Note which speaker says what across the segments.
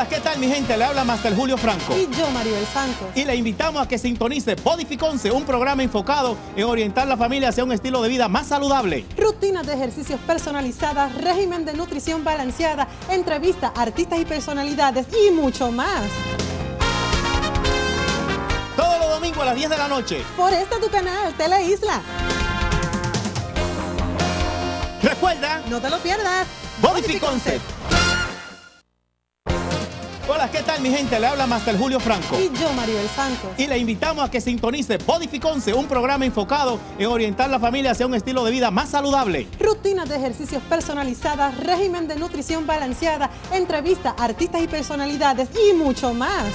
Speaker 1: Hola, ¿qué tal mi gente? Le habla Master Julio Franco.
Speaker 2: Y yo, Maribel Santos.
Speaker 1: Y le invitamos a que sintonice Podificonce, un programa enfocado en orientar a la familia hacia un estilo de vida más saludable.
Speaker 2: Rutinas de ejercicios personalizadas, régimen de nutrición balanceada, entrevistas, artistas y personalidades y mucho más.
Speaker 1: Todos los domingos a las 10 de la noche.
Speaker 2: Por tu canal, Teleisla.
Speaker 1: Recuerda,
Speaker 2: no te lo pierdas.
Speaker 1: Podificonce. Hola, ¿qué tal mi gente? Le habla Master Julio Franco.
Speaker 2: Y yo, Maribel Santos.
Speaker 1: Y le invitamos a que sintonice Podificonce, un programa enfocado en orientar a la familia hacia un estilo de vida más saludable.
Speaker 2: Rutinas de ejercicios personalizadas, régimen de nutrición balanceada, entrevistas, artistas y personalidades y mucho más.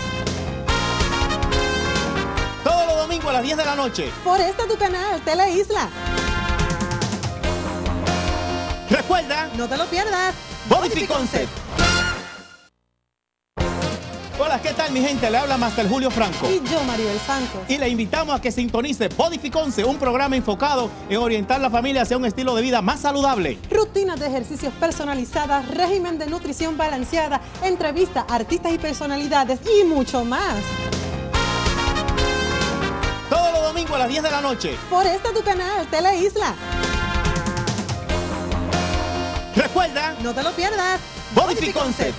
Speaker 1: Todos los domingos a las 10 de la noche.
Speaker 2: Por tu canal, Teleisla.
Speaker 1: Recuerda,
Speaker 2: no te lo pierdas.
Speaker 1: Podificonce. Hola, ¿qué tal mi gente? Le habla Master Julio Franco.
Speaker 2: Y yo, Maribel Santos.
Speaker 1: Y le invitamos a que sintonice Podificonce, un programa enfocado en orientar a la familia hacia un estilo de vida más saludable.
Speaker 2: Rutinas de ejercicios personalizadas, régimen de nutrición balanceada, entrevistas, artistas y personalidades y mucho más.
Speaker 1: Todos los domingos a las 10 de la noche.
Speaker 2: Por tu canal, Teleisla.
Speaker 1: Recuerda,
Speaker 2: no te lo pierdas.
Speaker 1: Podificonce.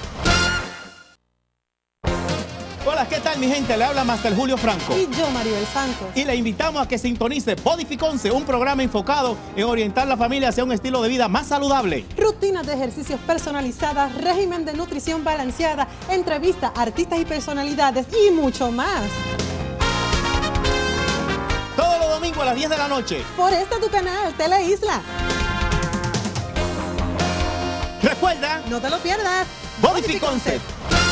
Speaker 1: Hola, ¿qué tal mi gente? Le habla Master Julio Franco.
Speaker 2: Y yo, Maribel Santos.
Speaker 1: Y le invitamos a que sintonice Podificonce, un programa enfocado en orientar a la familia hacia un estilo de vida más saludable.
Speaker 2: Rutinas de ejercicios personalizadas, régimen de nutrición balanceada, entrevistas, artistas y personalidades y mucho más.
Speaker 1: Todos los domingos a las 10 de la noche.
Speaker 2: Por tu canal, Teleisla.
Speaker 1: Recuerda,
Speaker 2: no te lo pierdas.
Speaker 1: Podificonce.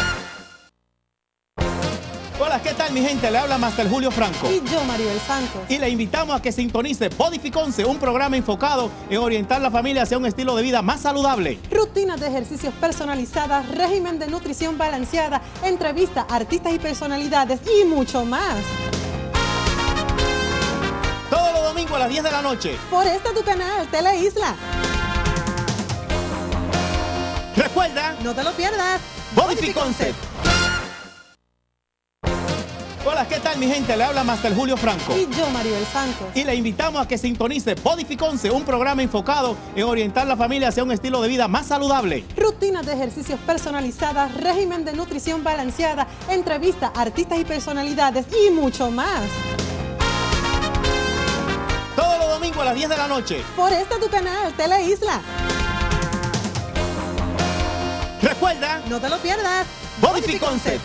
Speaker 1: Hola, ¿qué tal mi gente? Le habla Master Julio Franco.
Speaker 2: Y yo, Maribel Santos.
Speaker 1: Y le invitamos a que sintonice Podificonce, un programa enfocado en orientar a la familia hacia un estilo de vida más saludable.
Speaker 2: Rutinas de ejercicios personalizadas, régimen de nutrición balanceada, entrevistas, artistas y personalidades y mucho más.
Speaker 1: Todos los domingos a las 10 de la noche.
Speaker 2: Por tu canal, Teleisla.
Speaker 1: Recuerda,
Speaker 2: no te lo pierdas.
Speaker 1: Podificonce. Hola, ¿qué tal mi gente? Le habla Master Julio Franco.
Speaker 2: Y yo, Maribel Santos.
Speaker 1: Y le invitamos a que sintonice Podificonce, un programa enfocado en orientar a la familia hacia un estilo de vida más saludable.
Speaker 2: Rutinas de ejercicios personalizadas, régimen de nutrición balanceada, entrevistas, artistas y personalidades y mucho más.
Speaker 1: Todos los domingos a las 10 de la noche.
Speaker 2: Por tu canal, Teleisla.
Speaker 1: Recuerda,
Speaker 2: no te lo pierdas.
Speaker 1: Podificonce.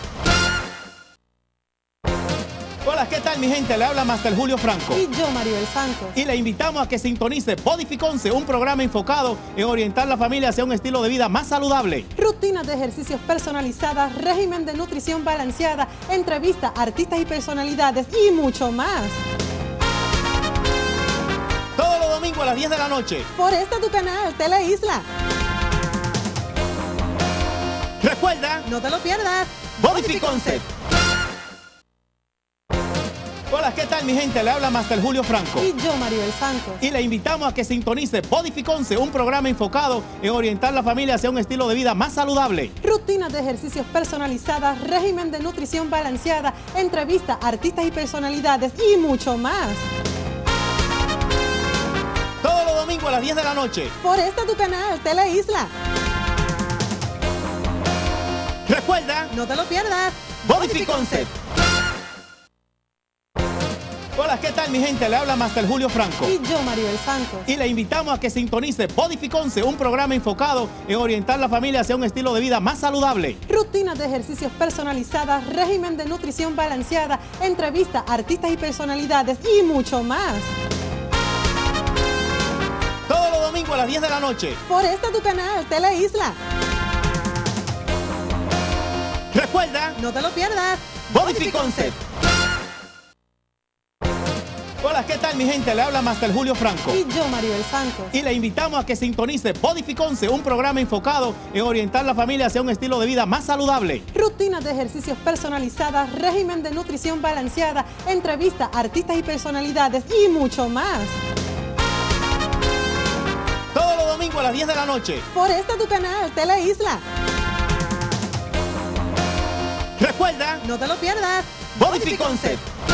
Speaker 1: Hola, ¿qué tal mi gente? Le habla Master Julio Franco.
Speaker 2: Y yo, Maribel Santos.
Speaker 1: Y le invitamos a que sintonice Podificonce, un programa enfocado en orientar a la familia hacia un estilo de vida más saludable.
Speaker 2: Rutinas de ejercicios personalizadas, régimen de nutrición balanceada, entrevistas, artistas y personalidades y mucho más.
Speaker 1: Todos los domingos a las 10 de la noche.
Speaker 2: Por tu canal, Teleisla.
Speaker 1: Recuerda,
Speaker 2: no te lo pierdas.
Speaker 1: Podificonce. Hola, ¿qué tal mi gente? Le habla Master Julio Franco.
Speaker 2: Y yo, Maribel Santos.
Speaker 1: Y le invitamos a que sintonice Podificonce, un programa enfocado en orientar a la familia hacia un estilo de vida más saludable.
Speaker 2: Rutinas de ejercicios personalizadas, régimen de nutrición balanceada, entrevistas, artistas y personalidades y mucho más.
Speaker 1: Todos los domingos a las 10 de la noche.
Speaker 2: Por tu canal, Teleisla.
Speaker 1: Recuerda,
Speaker 2: no te lo pierdas.
Speaker 1: Podificonce. Hola, ¿qué tal mi gente? Le habla Master Julio Franco.
Speaker 2: Y yo, Maribel Santos.
Speaker 1: Y le invitamos a que sintonice Podificonce, un programa enfocado en orientar a la familia hacia un estilo de vida más saludable.
Speaker 2: Rutinas de ejercicios personalizadas, régimen de nutrición balanceada, entrevistas, artistas y personalidades y mucho más.
Speaker 1: Todos los domingos a las 10 de la noche.
Speaker 2: Por tu canal, Teleisla.
Speaker 1: Recuerda,
Speaker 2: no te lo pierdas.
Speaker 1: Podificonce. Hola, ¿qué tal mi gente? Le habla Master Julio Franco.
Speaker 2: Y yo, Maribel Santos.
Speaker 1: Y le invitamos a que sintonice Podificonce, un programa enfocado en orientar a la familia hacia un estilo de vida más saludable.
Speaker 2: Rutinas de ejercicios personalizadas, régimen de nutrición balanceada, entrevistas, artistas y personalidades y mucho más.
Speaker 1: Todos los domingos a las 10 de la noche.
Speaker 2: Por tu canal, Teleisla.
Speaker 1: Recuerda,
Speaker 2: No te lo pierdas.
Speaker 1: Bodific Concept.